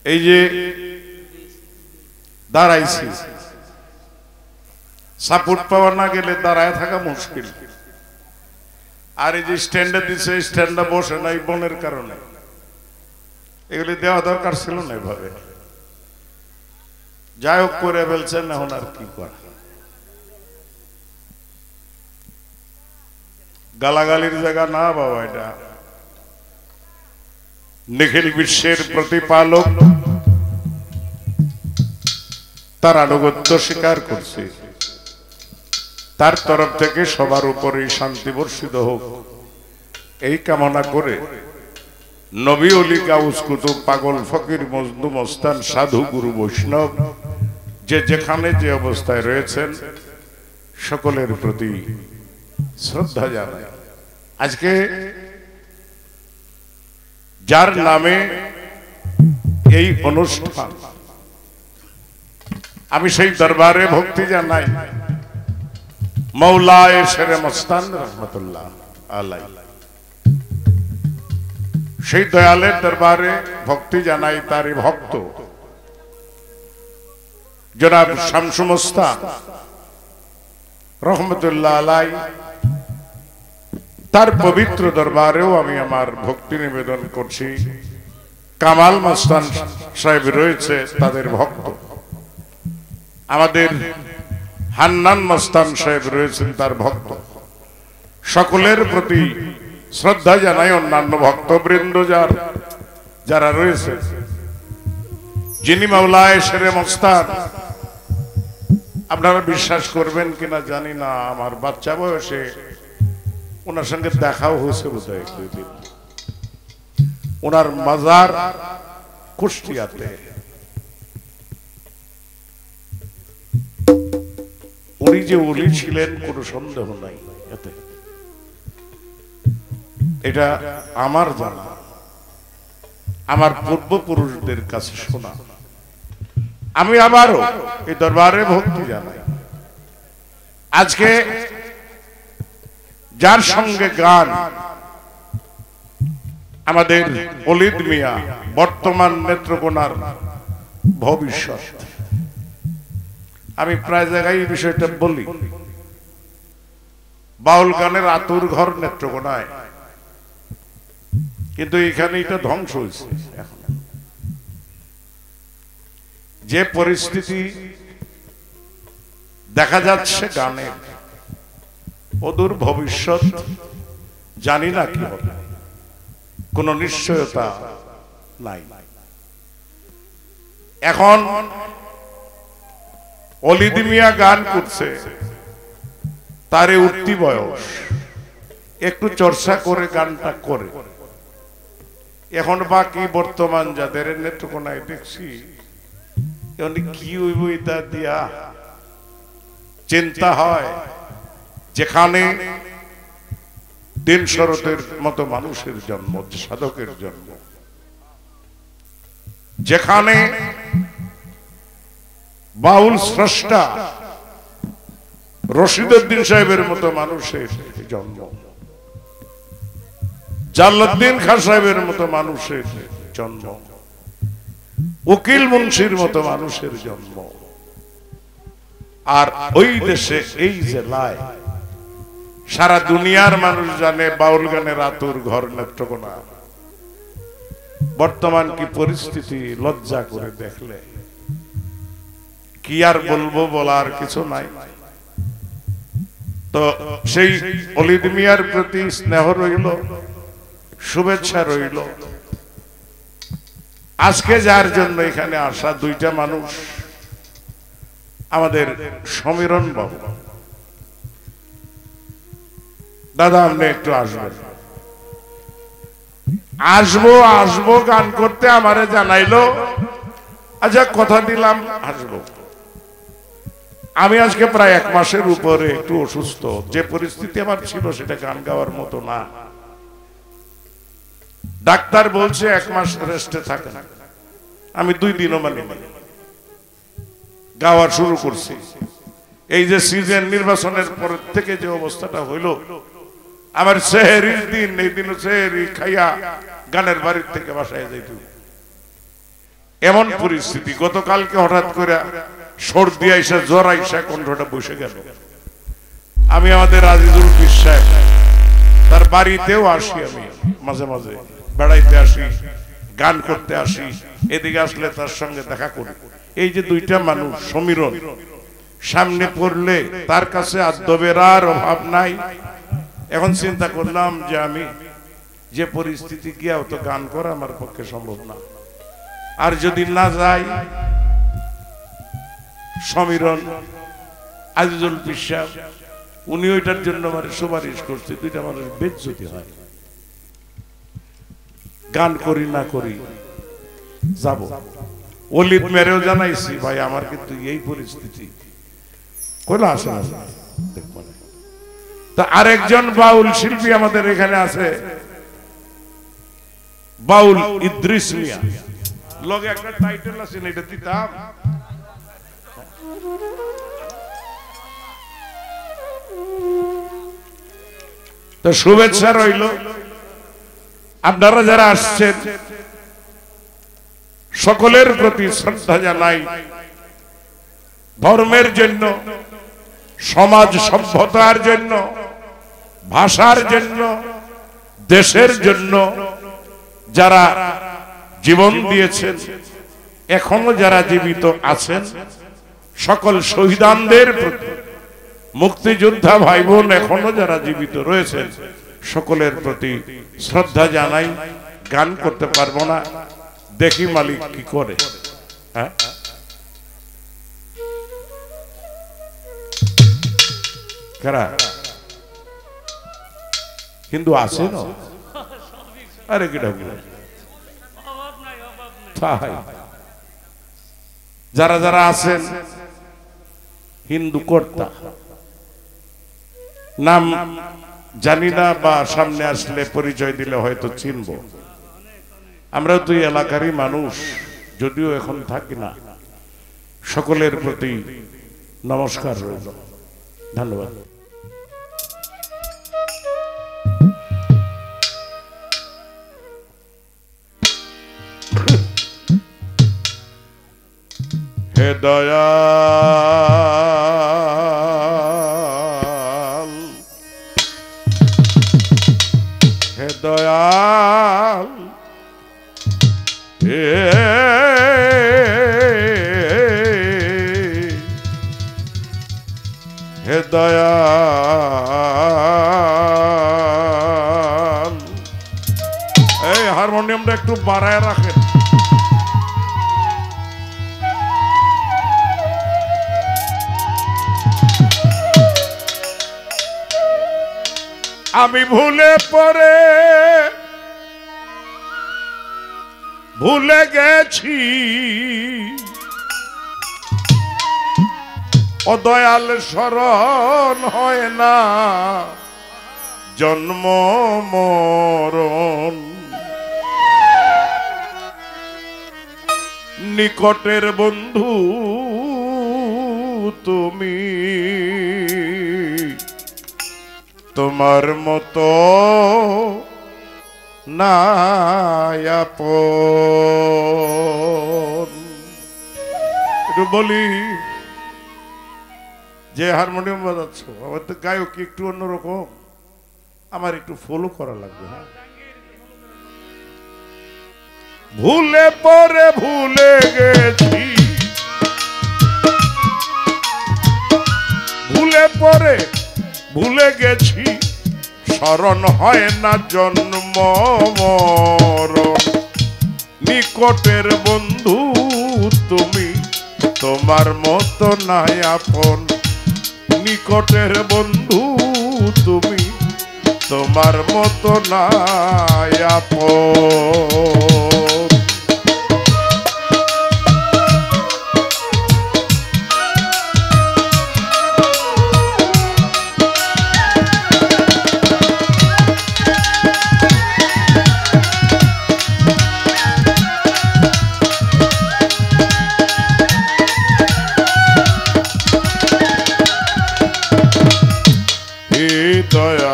এই যে দাঁড়াইছি, সাপোর্ট পাওয়া না গেলে দাঁড়ায় থাকা মুশকিল। আর এই যে স্ট্যান্ডে দিচ্ছে, স্ট্যান্ডে বসে নাই বনের কারণে, এগুলি দেওয়া দরকার ছিল না এভাবে। যাই হোক করে ফেলছেন, এখন আর কি করা। গালাগালির জায়গা না বাবা, এটা নিখিল বিশ্বের প্রতিপালক, তার আনুগত্য স্বীকার করছে, তার তরফ থেকে সবার উপরে শান্তি বর্ষিত হোক এই কামনা করে নবী অলি গাউস কুতুব পাগল ফকির মজনু মস্তান সাধু গুরু বৈষ্ণব যে যেখানে যে অবস্থায় রয়েছেন সকলের প্রতি শ্রদ্ধা জানাই। আজকে যার নামে এই অনুষ্ঠান, আমি সেই দরবারে ভক্তি জানাই মৌলায়ে শেরে মস্তান রহমতুল্লাহ আলাই। সেই দয়ালের দরবারে ভক্তি জানাই তারই ভক্ত জনাব শামসু মস্তান রহমতুল্লাহ আলাই। তার পবিত্র দরবারেও আমি আমার ভক্তি নিবেদন করছি। কামাল মস্তান সাহেব রয়েছে তাদের ভক্ত, আমাদের হান্নান মস্তান সাহেব রয়েছেন তার ভক্ত। সকলের প্রতি শ্রদ্ধা জানাই। অন্যান্য ভক্তবৃন্দ যারা রয়েছে, যিনি মাওলায়ে শেরে মস্তান, আপনারা বিশ্বাস করবেন কিনা জানি না, আমার বাচ্চা বয়সে ওনার সঙ্গে দেখাও হয়েছে বোধহয় দুই দিন। ওনার মাজার কুষ্টিয়াতে। উনি যে ওলি ছিলেন কোনো সন্দেহ নাই এতে, এটা আমার জানা, আমার পূর্বপুরুষদের কাছে শোনা। আমি আবারও এই দরবারে ভক্তি জানাই। আজকে যার সঙ্গে গান, আমাদের অলিদ মিয়া, বর্তমান নেত্রকোনার ভবিষ্যৎ। আমি প্রায় জায়গায় এই বিষয়টা বলি। বাউল গানের আতুর ঘর নেত্রকোনায়, কিন্তু এখানে এটা ধ্বংস হয়েছে। এখন যে পরিস্থিতি দেখা যাচ্ছে গানের, অদূর ভবিষ্যৎ জানি না কি হবে, কোন নিশ্চয়তা নাই। এখন অলিদ মিয়া গান করছে, তারে উঠতি বয়স, একটু চর্চা করে গানটা করে। এখন বাকি বর্তমান যাদের নেত্রকোনায় দেখছি, কি হইব এটা দিয়া চিন্তা হয়। যেখানে দিন শরতের মতো মানুষের জন্ম, সাধকের জন্ম, যেখানে বাউল স্রষ্টা রশিদউদ্দিন সাহেবের মতো মানুষের জন্ম, জালালউদ্দিন খান সাহেবের মতো মানুষের জন্ম, উকিল মুন্সির মতো মানুষের জন্ম, আর ওই দেশে এই জেলায় সারা দুনিয়ার মানুষ জানে বাউল গানের আতুর ঘর নেত্রকোনা। বর্তমান কি পরিস্থিতি, লজ্জা করে দেখলে কি আর বলবো, বলার কিছু নাই। তো সেই অলিদ মিয়ার প্রতি স্নেহ রইল, শুভেচ্ছা রইল। আজকে যার জন্য এখানে আসা দুইটা মানুষ, আমাদের সমীরণ বাবু, দাদা আপনি একটু আসবেন। আসবো গান করতে আমারে জানাইলো, আচ্ছা কথা দিলাম আসবো। আমি আজকে প্রায় 1 মাসের উপরে একটু অসুস্থ, যে পরিস্থিতি আমার ছিল সেটা গান গাওয়ার মতো না। ডাক্তার বলছে 1 মাস রেস্টে থাকেন। আমি 2 দিনও মানি গাওয়া শুরু করছি। এই যে সিজন নির্বাচনের পর থেকে যে অবস্থাটা হইল, আমার সেহরির দিন, এই দিন সেহরি খাইয়া গানের বাড়ির থেকে বাসায় যাইত। এমন পরিস্থিতি। গতকালকে হঠাৎ করে সর্দি আইসা জ্বর আইসা কণ্ঠটা বসে গেল। আমি আমাদের আজিজুল পীর সাহেব তার বাড়িতেও আসি, আমি মাঝে মাঝে বেড়াইতে আসি, গান করতে আসি, এদিকে আসলে তার সঙ্গে দেখা করি। এই যে দুইটা মানুষ সমীরণ সামনে পড়লে তার কাছে আদবের আর অভাব নাই। এখন চিন্তা করলাম যে আমি যে পরিস্থিতি গিয়া তো গান করা আমার পক্ষে সম্ভব না, আর যদি না যাই সমীরণ আজিজুল পীর সাহেব উনি ওইটার জন্য আমার সুপারিশ করছে, দুইটা মানুষ বেজ্জতি হয়। গান করি না করি যাব। অলিদ মেরেও জানাইছি ভাই আমার কিন্তু এই পরিস্থিতি, কইলা আসে না দেখবেন। তা আরেকজন বাউল শিল্পী আমাদের এখানে আছে, বাউল ইদ্রিস মিয়া, লগে একটা টাইটেল আছে না, এটা দিতাম। তো শুভেচ্ছা রইল। আপনারা যারা আসছেন সকলের প্রতি শ্রদ্ধা জানাই। ধর্মের জন্য, সমাজ সভ্যতার জন্য, ভাষার জন্য, দেশের জন্য যারা জীবন দিয়েছেন, এখনো যারা জীবিত আছেন, সকল শহীদানদের প্রতি, মুক্তিযোদ্ধা ভাই বোন এখনো যারা জীবিত রয়েছেন সকলের প্রতি শ্রদ্ধা জানাই। গান করতে পারবো না, দেখি মালিক কি করে। হ্যাঁ, কিন্তু আছে না, আরে কি যারা যারা আছেন হিন্দু কর্তা, নাম জানি না বা সামনে আসলে পরিচয় দিলে হয়তো চিনব। আমরা তো এই এলাকারই মানুষ, যদিও এখন থাকি না। সকলের প্রতি নমস্কার রইল, ধন্যবাদ। হে দয়াল, হে দয়াল, হে দয়াল। এই হারমোনিয়ামটা একটু বাড়ায় রাখেন। আমি ভুলে পড়ে ভুলে গেছি, ও দয়াল শরণ হয় না জন্ম মরণ। নিকটের বন্ধু তুমি, তোমার মতো নায়াপন। একটু বলি, যে হারমোনিয়াম বাজাচ্ছ আমার তো গায়ক একটু অন্যরকম, আমার একটু ফলো করা লাগবে। হ্যাঁ, ভুলে পরে ভুলে গেছি, ভুলে পরে ভুলে গেছি, স্মরণ হয় না জন্ম মরণ। নিকটের বন্ধু তুমি, তোমার মতো নাই আপন। নিকটের বন্ধু তুমি, তোমার মতো নাই আপন।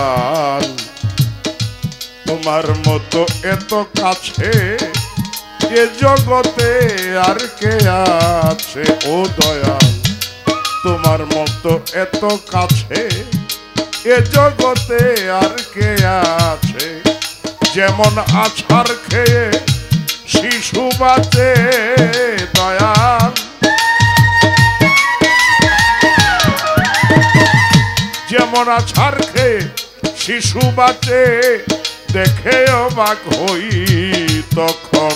দয়াল, তোমার মতো এত কাছে এ জগতে আর কে আছে ও দয়াল তোমার মতো এত কাছে এ জগতে আর কে আছে যেমন আছাড় খেয়ে শিশু বাঁচে দয়াল যেমন আছাড় খেয়ে শিশু বাঁচে দেখে অবাক হই তখন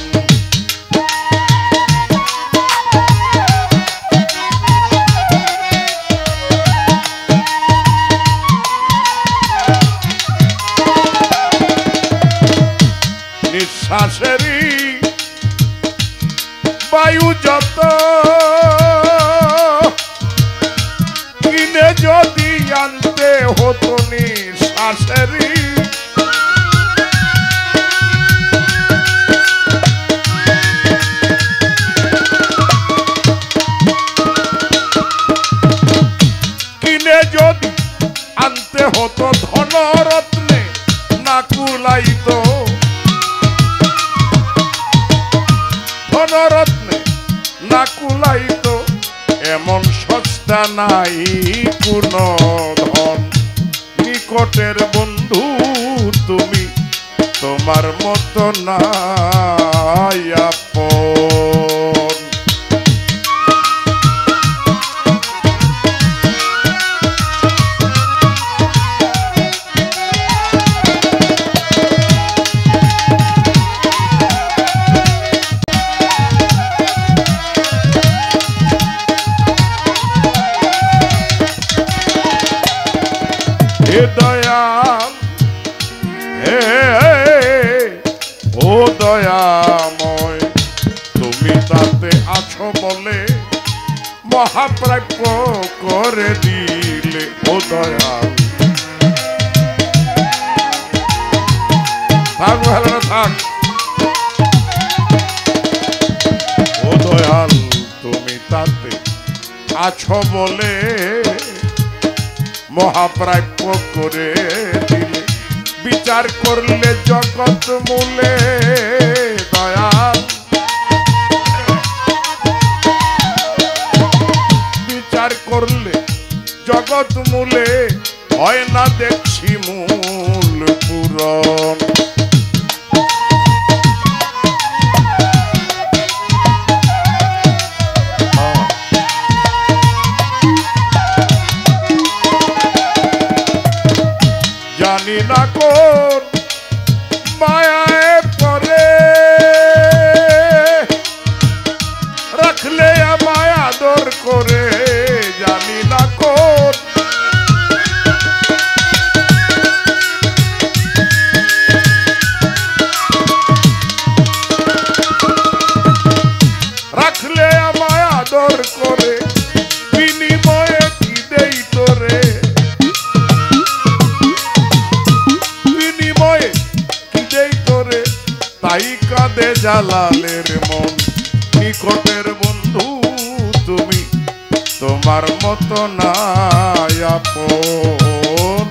নিঃশ্বাসেরই বায়ু যত কিনে যদি আনতে হতো নিঃশ্বাসেরই কিনে যদি আনতে হতো ধনরত্নে না কুলাইতো ধনরত্নে না কুলাইতো এমন সস্তা নাই কোন ধন নিকটের বন্ধু তুমি তোমার মতো নাই আপন দয়াল ও দয়াময় তুমি তাতে আছো বলে মহাপ্রাপ্য করে দিলে ও দয়াল থাক ভালো থাক ও দয়াল তুমি তাতে আছো বলে মহাপ্রাপ্য করে দিলে বিচার করলে জগৎ মূলে দয়াল বিচার করলে জগৎ মূলে হয় না দেখছি মূল পূরণ জানি না কোন মায়ায় পরে রাখলে আমায় আদর করে জানি না কোন রাখলে আমায় আদর করে বিনিময়ে কি দেই তোরে তাই কাঁদে জালালের মন নিকটের বন্ধু তুমি তোমার মতো নাই আপন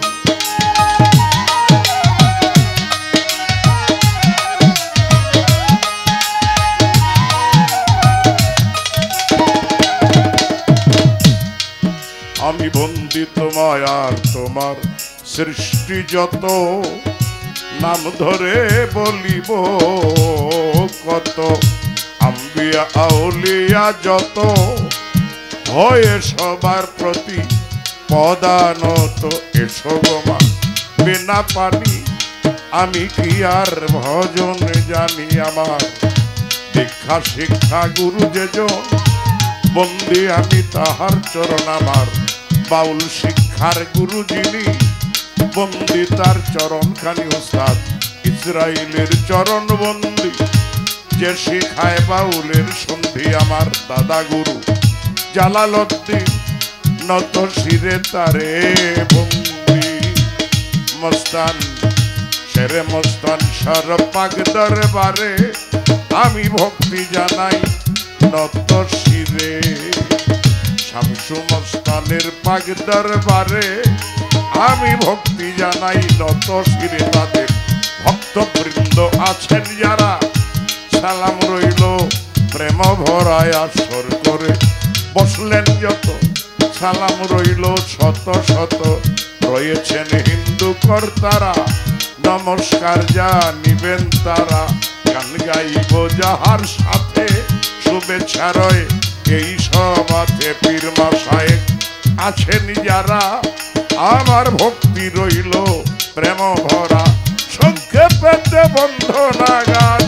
আমি বন্দি তোমায় আর তোমার সৃষ্টি যত নাম ধরে বলিব কত আম্বিয়া আউলিয়া যত হয়ে সবার প্রতি পদানত এসো গোমা বিনা পানি আমি কি আর ভজন জানি আমার দীক্ষা শিক্ষা গুরু যেজন বন্দি আমি তাহার চরণ আমার বাউল শিক্ষার গুরু যিনি বন্দি তার চরণ খানি উস্তাদ ইসরাইলের চরণ বন্দি যে শিখায় বাউলের সন্ধি আমার দাদা গুরু জালালউদ্দিন নত শিরে তারে বন্দি মস্তান শেরে মস্তান সর পাক দরবারে আমি ভক্তি জানাই নত শিরে শামসু মস্তানের পাক দরবারে আমি ভক্তি জানাই নত শিরে তাদের ভক্তবৃন্দ আছেন যারা সালাম রইল প্রেম ভরায় আসর করে বসলেন যত সালাম রইল শত শত রয়েছেন হিন্দু কর্তারা নমস্কার জানিবেন তারা গান গাইব যাহার সাথে শুভেচ্ছা রয় এই সব আছে পীর মাশায়েখ আছেন যারা আমার ভক্তি রইল প্রেম ভরা সংক্ষেপে বন্ধনা গান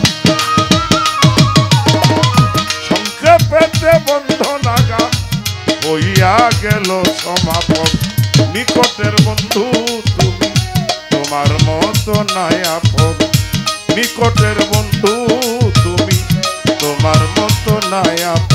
সংক্ষেপে বন্ধনা গান হইয়া গেল সমাপন নিকটের বন্ধু তুমি তোমার মতো নাই আপন নিকটের বন্ধু তুমি তোমার মতো নাই আপন